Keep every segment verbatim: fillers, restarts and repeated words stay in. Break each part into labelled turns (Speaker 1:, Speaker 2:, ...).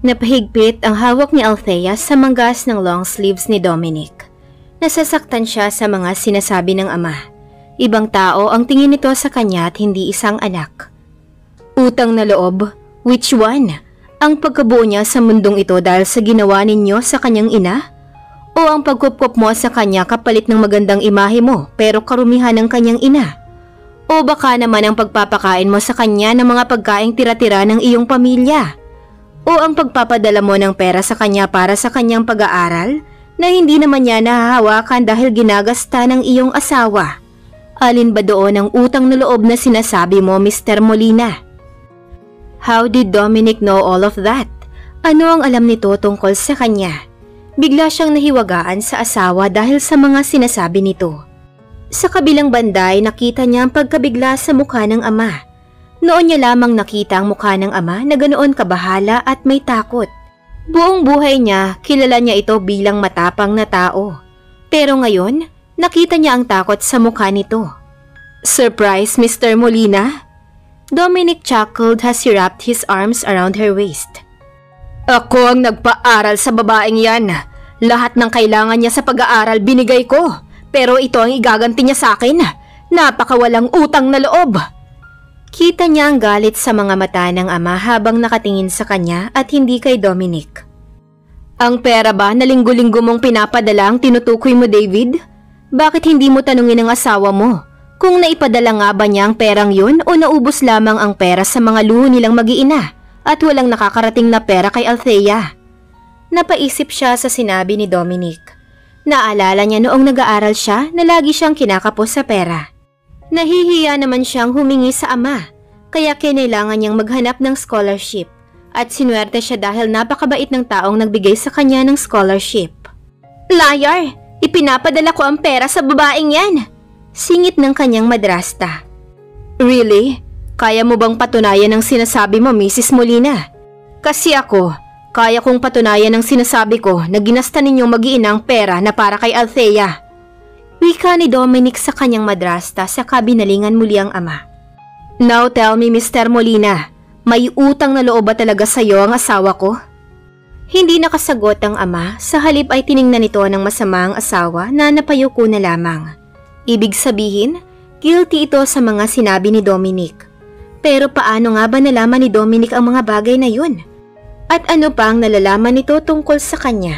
Speaker 1: Napahigpit ang hawak ni Althea sa manggas ng long sleeves ni Dominic. Nasasaktan siya sa mga sinasabi ng ama. Ibang tao ang tingin nito sa kanya at hindi isang anak. Utang na loob? Which one? Ang pagkabuo niya sa mundong ito dahil sa ginawa ninyo sa kanyang ina? O ang pagkupkup mo sa kanya kapalit ng magandang imahe mo pero karumihan ng kanyang ina? O baka naman ang pagpapakain mo sa kanya ng mga pagkaing tira-tira ng iyong pamilya? O ang pagpapadala mo ng pera sa kanya para sa kanyang pag-aaral na hindi naman niya nahahawakan dahil ginagasta ng iyong asawa? Alin ba doon ang utang na loob na sinasabi mo, Mister Molina? How did Dominic know all of that? Ano ang alam nito tungkol sa kanya? Bigla siyang nahiwagaan sa asawa dahil sa mga sinasabi nito. Sa kabilang banda ay nakita niya ang pagkabigla sa mukha ng ama. Noon niya lamang nakita ang mukha ng ama na ganoon kabahala at may takot. Buong buhay niya, kilala niya ito bilang matapang na tao. Pero ngayon, nakita niya ang takot sa mukha nito. Surprise, Mister Molina? Dominic chuckled as he wrapped his arms around her waist. Ako ang nagpaaral sa babaeng yan. Lahat ng kailangan niya sa pag-aaral binigay ko. Pero ito ang igaganti niya sa akin. Napakawalang utang na loob. Kita niya ang galit sa mga mata ng ama habang nakatingin sa kanya at hindi kay Dominic. Ang pera ba na linggo-linggo mong pinapadala ang tinutukoy mo, David? Bakit hindi mo tanungin ang asawa mo kung naipadala nga ba niya ang perang yun o naubos lamang ang pera sa mga luho nilang mag-iina at walang nakakarating na pera kay Althea? Napaisip siya sa sinabi ni Dominic. Naalala niya noong nag-aaral siya na lagi siyang kinakapos sa pera. Nahihiya naman siyang humingi sa ama, kaya kinailangan niyang maghanap ng scholarship at sinuwerte siya dahil napakabait ng taong nagbigay sa kanya ng scholarship. Liar! Ipinapadala ko ang pera sa babaeng yan! Singit ng kanyang madrasta. Really? Kaya mo bang patunayan ang sinasabi mo, Missus Molina? Kasi ako, kaya kong patunayan ang sinasabi ko na ginasta ninyong mag-iina ang pera na para kay Althea. Wika ni Dominic sa kanyang madrasta sa kabinalingan muli ang ama. Now tell me, Mister Molina, may utang na loob ba talaga sa iyo ang asawa ko? Hindi nakasagot ang ama, sa halip ay tiningnan nito ng masama ang asawa na napayuko na lamang. Ibig sabihin, guilty ito sa mga sinabi ni Dominic. Pero paano nga ba nalaman ni Dominic ang mga bagay na yun? At ano pa ang nalalaman nito tungkol sa kanya?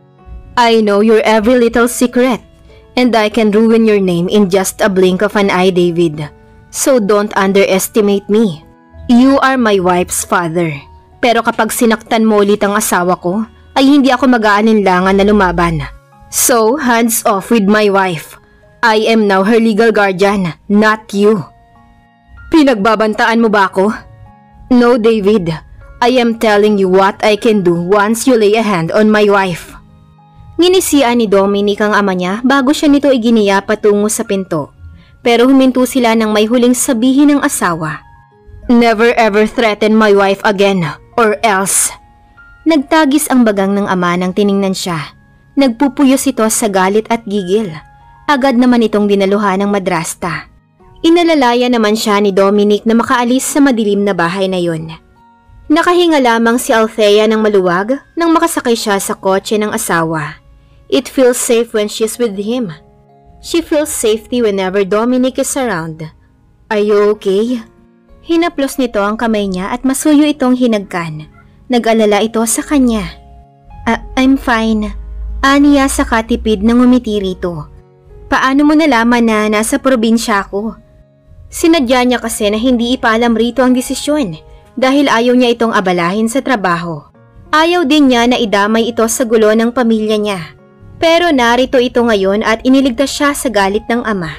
Speaker 1: I know your every little secret, and I can ruin your name in just a blink of an eye, David. So don't underestimate me. You are my wife's father. Pero kapag sinaktan mo ulit ang asawa ko, ay hindi ako mag-aalinlangan na lumaban. So, hands off with my wife. I am now her legal guardian, not you. Pinagbabantaan mo ba ako? No, David. I am telling you what I can do once you lay a hand on my wife. Nginisian ni Dominic ang ama niya bago siya nito iginiya patungo sa pinto. Pero huminto sila nang may huling sabihin ng asawa. Never ever threaten my wife again, or else. Nagtagis ang bagang ng ama nang tiningnan siya. Nagpupuyos ito sa galit at gigil. Agad naman itong dinaluhan ng madrasta. Inalalaya naman siya ni Dominic na makaalis sa madilim na bahay na yun. Nakahinga lamang si Althea ng maluwag nang makasakay siya sa kotse ng asawa. It feels safe when she's with him. She feels safety whenever Dominic is around. Are you okay? Hinaplos nito ang kamay niya at masuyo itong hinagkan. Nag-alala ito sa kanya. Uh, I'm fine. Aniya sa katipid ng umiti rito. Paano mo nalaman na nasa probinsya ako? Sinadya niya kasi na hindi ipaalam rito ang desisyon dahil ayaw niya itong abalahin sa trabaho. Ayaw din niya na idamay ito sa gulo ng pamilya niya. Pero narito ito ngayon at iniligtas siya sa galit ng ama.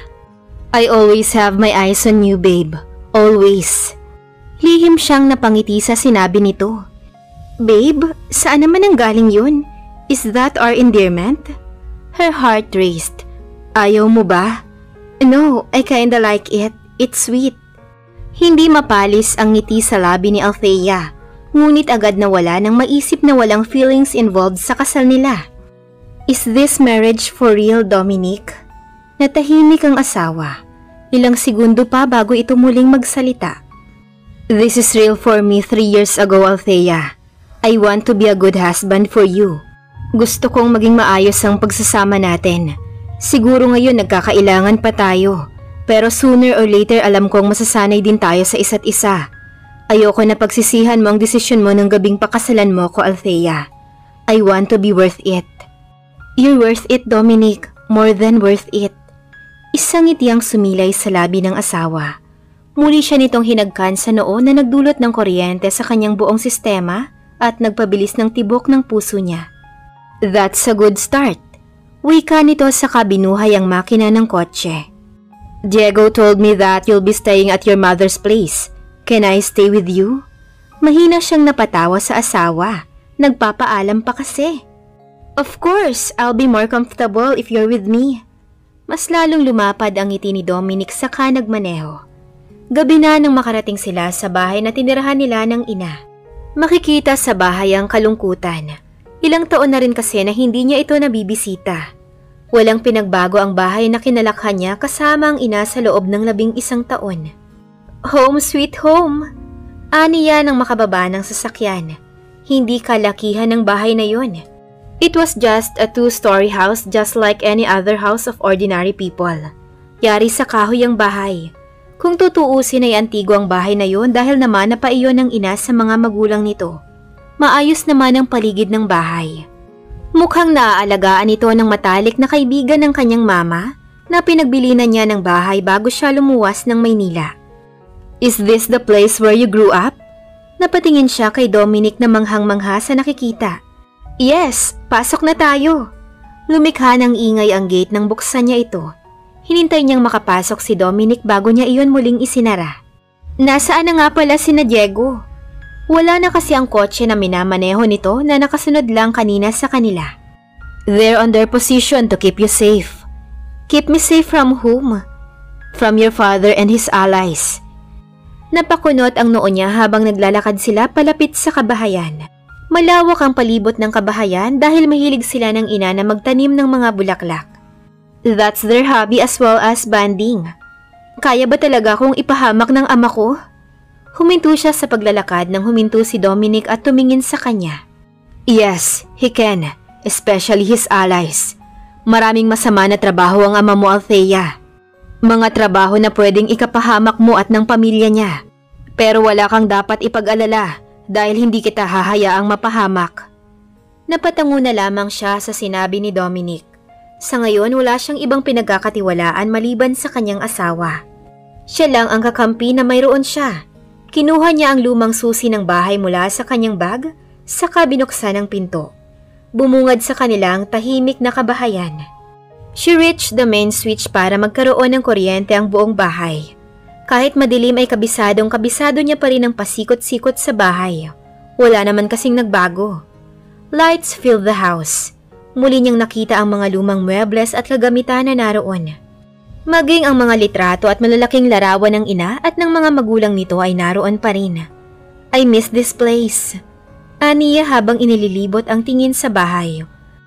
Speaker 1: I always have my eyes on you, babe. Always. Lihim siyang napangiti sa sinabi nito. Babe, saan naman ang galing yun? Is that our endearment? Her heart raced. Ayaw mo ba? No, I kinda like it. It's sweet. Hindi mapalis ang ngiti sa labi ni Althea, ngunit agad na wala nang maisip na walang feelings involved sa kasal nila. Is this marriage for real, Dominic? Natahimik ang asawa. Ilang segundo pa bago ito muling magsalita. This is real for me three years ago, Althea. I want to be a good husband for you. Gusto kong maging maayos ang pagsasama natin. Siguro ngayon nagkakailangan pa tayo, pero sooner or later alam kong masasanay din tayo sa isa't isa. Ayoko na pagsisihan mo ang desisyon mo ng gabing pakasalan mo ko, Althea. I want to be worth it. You're worth it, Dominic. More than worth it. Isang ngiti ang sumilay sa labi ng asawa. Muli siya nitong hinagkan sa noo na nagdulot ng kuryente sa kanyang buong sistema at nagpabilis ng tibok ng puso niya. That's a good start. Wika nito sa kabinuhay ang makina ng kotse. Diego told me that you'll be staying at your mother's place. Can I stay with you? Mahina siyang napatawa sa asawa. Nagpapaalam pa kasi. Of course, I'll be more comfortable if you're with me. Mas lalong lumapad ang ngiti ni Dominic saka nagmaneho. Gabi na nang makarating sila sa bahay na tinirahan nila ng ina. Makikita sa bahay ang kalungkutan. Ilang taon na rin kasi na hindi niya ito nabibisita. Walang pinagbago ang bahay na kinalakhan niya kasama ang ina sa loob ng labing isang taon. Home sweet home. Aniya ng makababa ng sasakyan. Hindi kalakihan ng bahay na yun. It was just a two-story house just like any other house of ordinary people. Yari sa kahoy ang bahay. Kung tutuusin ay antigo ang bahay na yun dahil naman napaiyon ng ina sa mga magulang nito. Maayos naman ang paligid ng bahay. Mukhang naaalagaan ito ng matalik na kaibigan ng kanyang mama na pinagbilinan niya ng bahay bago siya lumuwas ng Maynila. Is this the place where you grew up? Napatingin siya kay Dominic na manghang-mangha sa nakikita. Yes, pasok na tayo. Lumikha ng ingay ang gate nang buksan niya ito. Hinintay niyang makapasok si Dominic bago niya iyon muling isinara. Nasaan na nga pala si na Diego? Wala na kasi ang kotse na minamaneho nito na nakasunod lang kanina sa kanila. They're on their position to keep you safe. Keep me safe from whom? From your father and his allies. Napakunot ang noo niya habang naglalakad sila palapit sa kabahayan. Malawak ang palibot ng kabahayan dahil mahilig sila ng ina na magtanim ng mga bulaklak. That's their hobby as well as banding. Kaya ba talaga kung ipahamak ng ama ko? Huminto siya sa paglalakad nang huminto si Dominic at tumingin sa kanya. Yes, he can, especially his allies. Maraming masama na trabaho ang ama mo, Althea. Mga trabaho na pwedeng ikapahamak mo at ng pamilya niya. Pero wala kang dapat ipag-alala dahil hindi kita hahayaang mapahamak. Napatango na lamang siya sa sinabi ni Dominic. Sa ngayon wala siyang ibang pinagkakatiwalaan maliban sa kanyang asawa. Siya lang ang kakampi na mayroon siya. Kinuha niya ang lumang susi ng bahay mula sa kanyang bag, saka binuksan ang pinto. Bumungad sa kanilang tahimik na kabahayan. She reached the main switch para magkaroon ng kuryente ang buong bahay. Kahit madilim ay kabisadong kabisado niya pa rin ang pasikot-sikot sa bahay. Wala naman kasing nagbago. Lights filled the house. Muli niyang nakita ang mga lumang muebles at kagamitan na naroon. Maging ang mga litrato at malalaking larawan ng ina at ng mga magulang nito ay naroon pa rin. I miss this place. Aniya habang inililibot ang tingin sa bahay.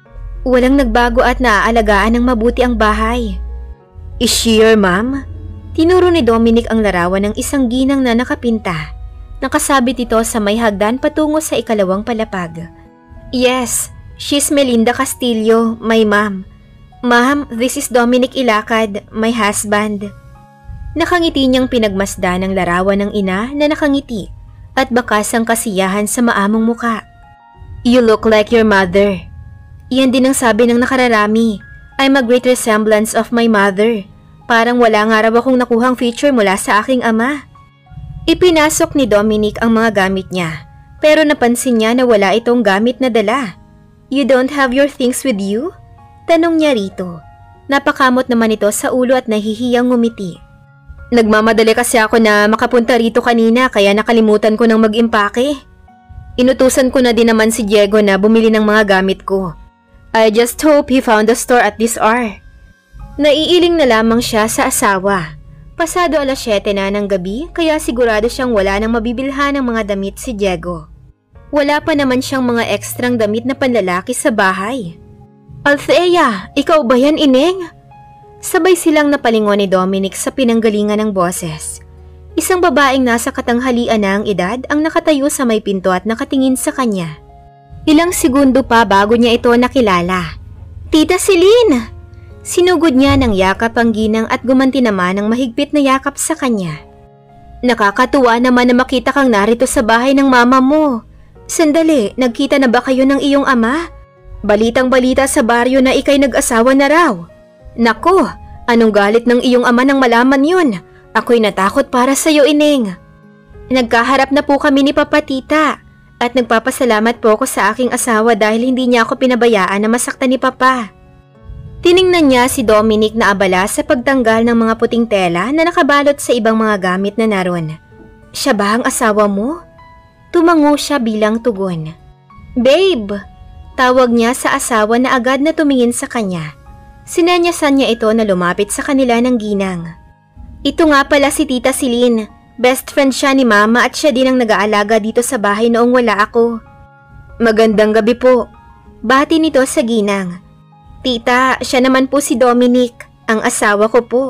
Speaker 1: Walang nagbago at naaalagaan ng mabuti ang bahay. Is she your mom? Tinuro ni Dominic ang larawan ng isang ginang na nakapinta. Nakasabit ito sa may hagdan patungo sa ikalawang palapag. Yes, she's Melinda Castillo, my mom. Ma'am, this is Dominic Ilacad, my husband. Nakangiti niyang pinagmasdan ang larawan ng ina na nakangiti at bakas ang kasiyahan sa maamong muka. You look like your mother. Iyan din ang sabi ng nakararami. I'm a great resemblance of my mother. Parang wala nga raw akong nakuhang feature mula sa aking ama. Ipinasok ni Dominic ang mga gamit niya, pero napansin niya na wala itong gamit na dala. You don't have your things with you? Tanong niya rito. Napakamot naman ito sa ulo at nahihiyang ngumiti. Nagmamadali kasi ako na makapunta rito kanina kaya nakalimutan ko nang mag-impake. Inutusan ko na din naman si Diego na bumili ng mga gamit ko. I just hope he found the store at this hour. Naiiling na lamang siya sa asawa. Pasado alas siyete na ng gabi kaya sigurado siyang wala nang mabibilhan ng mga damit si Diego. Wala pa naman siyang mga ekstrang damit na panlalaki sa bahay. Althea, ikaw ba yan, Ineng? Sabay silang napalingon ni Dominic sa pinanggalingan ng boses. Isang babaeng nasa katanghalian na ang edad ang nakatayo sa may pinto at nakatingin sa kanya. Ilang segundo pa bago niya ito nakilala. Tita Celine! Sinugod niya ng yakap ang ginang at gumanti naman ng mahigpit na yakap sa kanya. Nakakatuwa naman na makita kang narito sa bahay ng mama mo. Sandali, nagkita na ba kayo ng iyong ama? Balitang balita sa baryo na ikay nag-asawa na raw. Nako, anong galit ng iyong ama nang malaman yun? Ako'y natakot para sa'yo, Ineng. Nagkaharap na po kami ni Papa Tita at nagpapasalamat po ako sa aking asawa dahil hindi niya ako pinabayaan na masaktan ni Papa. Tiningnan niya si Dominic na abala sa pagtanggal ng mga puting tela na nakabalot sa ibang mga gamit na naroon. Siya ba ang asawa mo? Tumango siya bilang tugon. Babe! Tawag niya sa asawa na agad na tumingin sa kanya. Sinanyasan niya ito na lumapit sa kanila ng ginang. Ito nga pala si Tita Celine. Best friend siya ni Mama at siya din ang nag-aalaga dito sa bahay noong wala ako. Magandang gabi po. Bati nito sa ginang. Tita, siya naman po si Dominic, ang asawa ko po.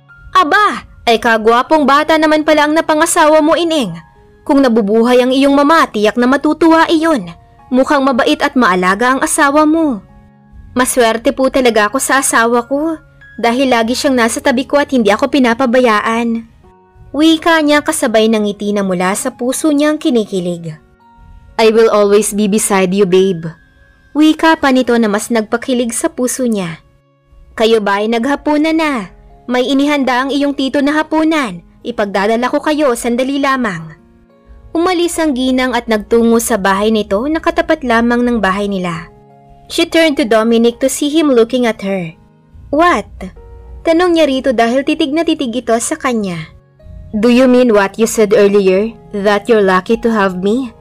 Speaker 1: Aba, ay kagwapong bata naman pala ang napangasawa mo, Ineng. Kung nabubuhay ang iyong mama, tiyak na matutuwa iyon. Mukhang mabait at maalaga ang asawa mo. Maswerte po talaga ako sa asawa ko dahil lagi siyang nasa tabi ko at hindi ako pinapabayaan. Wika niya kasabay ng ngiti na mula sa puso niyang kinikilig. I will always be beside you, babe. Wika pa nito na mas nagpakilig sa puso niya. Kayo ba ay naghapunan na? May inihanda ang iyong tito na hapunan. Ipagdadala ko kayo sandali lamang. Umalis ang ginang at nagtungo sa bahay nito na katapat lamang ng bahay nila. She turned to Dominic to see him looking at her. What? Tanong niya rito dahil titig na titig ito sa kanya. Do you mean what you said earlier? That you're lucky to have me?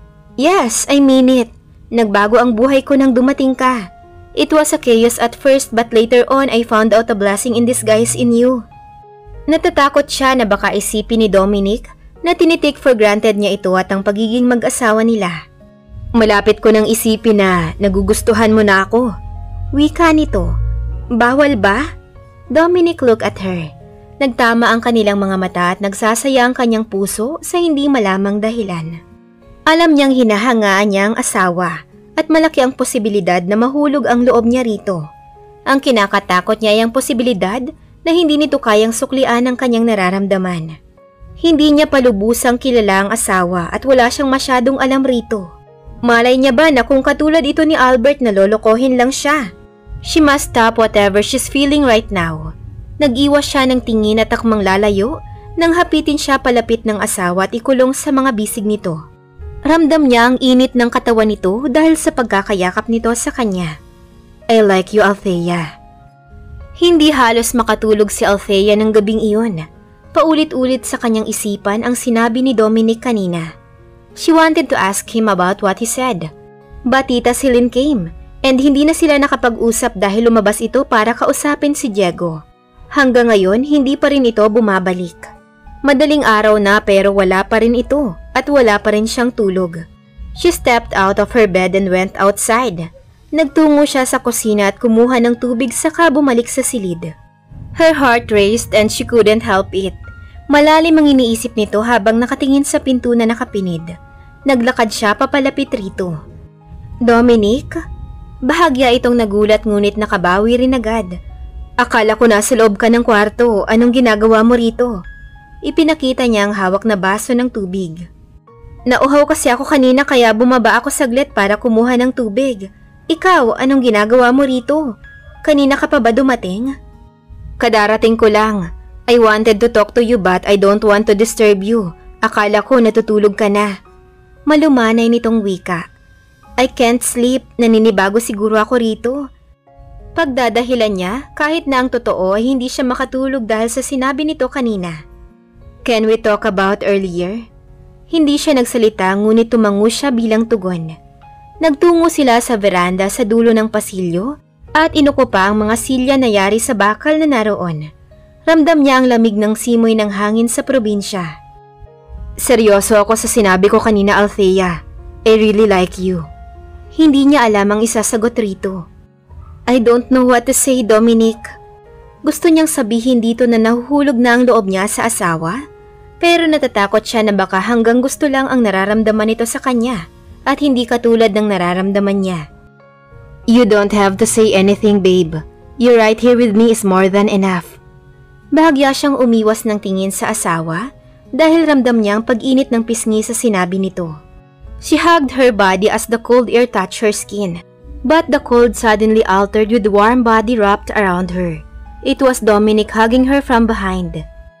Speaker 1: Yes, I mean it. Nagbago ang buhay ko nang dumating ka. It was a chaos at first but later on I found out a blessing in disguise in you. Natatakot siya na baka isipin ni Dominic na tinitake for granted niya ito at ang pagiging mag-asawa nila. Malapit ko nang isipin na nagugustuhan mo na ako. Wika nito. Bawal ba? Dominic looked at her. Nagtama ang kanilang mga mata at nagsasaya ang kanyang puso sa hindi malamang dahilan. Alam niyang hinahangaan niya ang asawa at malaki ang posibilidad na mahulog ang loob niya rito. Ang kinakatakot niya ay ang posibilidad na hindi nito kayang suklian ang kanyang nararamdaman. Hindi niya palubusang kilala ang asawa at wala siyang masyadong alam rito. Malay niya ba na kung katulad ito ni Albert na lolokohin lang siya? She must stop whatever she's feeling right now. Nag-iwas siya ng tingin at akmang lalayo nang hapitin siya palapit ng asawa at ikulong sa mga bisig nito. Ramdam niya ang init ng katawan nito dahil sa pagkakayakap nito sa kanya. I like you, Althea. Hindi halos makatulog si Althea ng gabing iyon. Paulit-ulit sa kanyang isipan ang sinabi ni Dominic kanina. She wanted to ask him about what he said. But Tita Celine came and hindi na sila nakapag-usap dahil lumabas ito para kausapin si Diego. Hanggang ngayon, hindi pa rin ito bumabalik. Madaling araw na pero wala pa rin ito at wala pa rin siyang tulog. She stepped out of her bed and went outside. Nagtungo siya sa kusina at kumuha ng tubig saka bumalik sa silid. Her heart raced and she couldn't help it. Malalim ang iniisip nito habang nakatingin sa pinto na nakapinid. Naglakad siya papalapit rito. Dominic? Bahagya itong nagulat ngunit nakabawi rin agad. Akala ko nasa loob ka ng kwarto, anong ginagawa mo rito? Ipinakita niya ang hawak na baso ng tubig. Nauhaw kasi ako kanina kaya bumaba ako saglit para kumuha ng tubig. Ikaw, anong ginagawa mo rito? Kanina ka pa ba dumating? Kadarating ko lang. I wanted to talk to you but I don't want to disturb you. Akala ko natutulog ka na. Malumanay nitong wika. I can't sleep, naninibago siguro ako rito. Pagdadahilan niya, kahit na ang totoo ay hindi siya makatulog dahil sa sinabi nito kanina. Can we talk about earlier? Hindi siya nagsalita ngunit tumango siya bilang tugon. Nagtungo sila sa veranda sa dulo ng pasilyo at inuko pa ang mga silya na yari sa bakal na naroon. Ramdam niya ang lamig ng simoy ng hangin sa probinsya. Seryoso ako sa sinabi ko kanina, Althea. I really like you. Hindi niya alam ang isasagot rito. I don't know what to say, Dominic. Gusto niyang sabihin dito na nahuhulog na ang loob niya sa asawa, pero natatakot siya na baka hanggang gusto lang ang nararamdaman nito sa kanya at hindi katulad ng nararamdaman niya. You don't have to say anything, babe. You right here with me is more than enough. Bahagya siyang umiwas ng tingin sa asawa dahil ramdam niya ang pag-init ng pisngi sa sinabi nito. She hugged her body as the cold air touched her skin, but the cold suddenly altered with the warm body wrapped around her. It was Dominic hugging her from behind.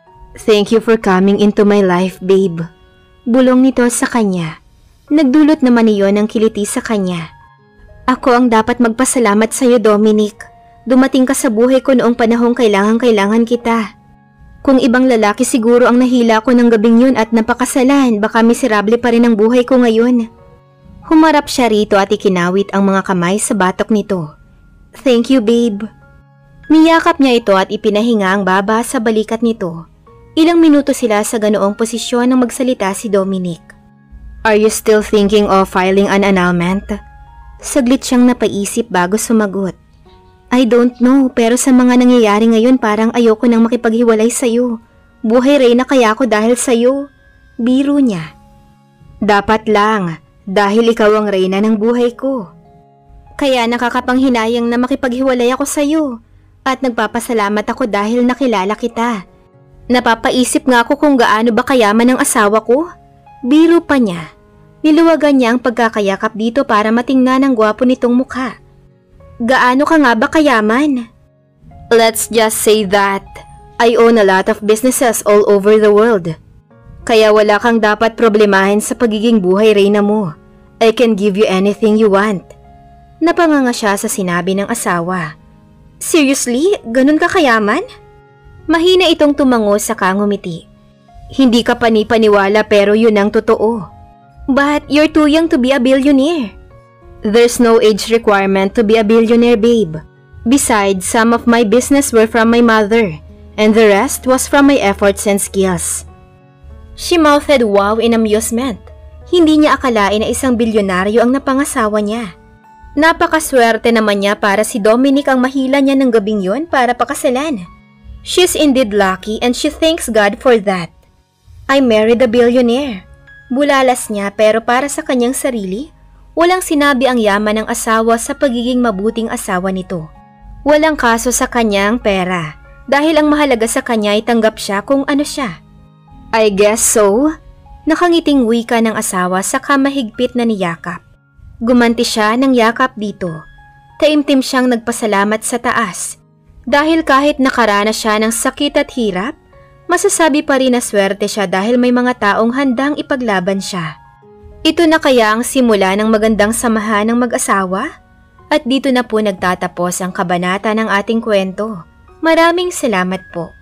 Speaker 1: Thank you for coming into my life, babe. Bulong nito sa kanya. Nagdulot naman iyon ng kiliti sa kanya. Ako ang dapat magpasalamat sa iyo, Dominic. Dumating ka sa buhay ko noong panahong kailangan-kailangan kita. Kung ibang lalaki siguro ang nahila ko ng gabing yun at napakasalan, baka miserable pa rin ang buhay ko ngayon. Humarap siya rito at ikinawit ang mga kamay sa batok nito. Thank you, babe. Niyakap niya ito at ipinahinga ang baba sa balikat nito. Ilang minuto sila sa ganoong posisyon nang magsalita si Dominic. Are you still thinking of filing an annulment? Saglit siyang napaisip bago sumagot. I don't know, pero sa mga nangyayari ngayon parang ayoko nang makipaghiwalay sa'yo. Buhay Reyna kaya ako dahil sa'yo. Biro niya. Dapat lang, dahil ikaw ang Reyna ng buhay ko. Kaya nakakapanghinayang na makipaghiwalay ako sa'yo. At nagpapasalamat ako dahil nakilala kita. Napapaisip nga ako kung gaano ba kayaman ang asawa ko. Biro pa niya. Niluwagan niya ang pagkakayakap dito para matingnan ang gwapo nitong mukha. Gaano ka nga ba kayaman? Let's just say that I own a lot of businesses all over the world. Kaya wala kang dapat problemahin sa pagiging buhay Reyna mo. I can give you anything you want. Napanganga siya sa sinabi ng asawa. Seriously? Ganun ka kayaman? Mahina itong tumango sa kangumiti. Hindi ka panipaniwala pero yun ang totoo. But you're too young to be a billionaire. There's no age requirement to be a billionaire, babe. Besides, some of my business were from my mother, and the rest was from my efforts and skills. She mouthed wow in amusement. Hindi niya akalain na isang bilyonaryo ang napangasawa niya. Napakaswerte naman niya para si Dominic ang mahila niya ng gabing yun para pakasalan. She's indeed lucky and she thanks God for that. I married a billionaire. Bulalas niya pero para sa kanyang sarili, walang sinabi ang yaman ng asawa sa pagiging mabuting asawa nito. Walang kaso sa kanyang pera dahil ang mahalaga sa kanya ay tanggap siya kung ano siya. I guess so. Nakangiting wika ng asawa sa kamahigpit na niyakap. Gumanti siya ng yakap dito. Taimtim siyang nagpasalamat sa taas. Dahil kahit nakaranas siya ng sakit at hirap, masasabi pa rin na swerte siya dahil may mga taong handang ipaglaban siya. Ito na kaya ang simula ng magandang samahan ng mag-asawa? At dito na po nagtatapos ang kabanata ng ating kwento. Maraming salamat po.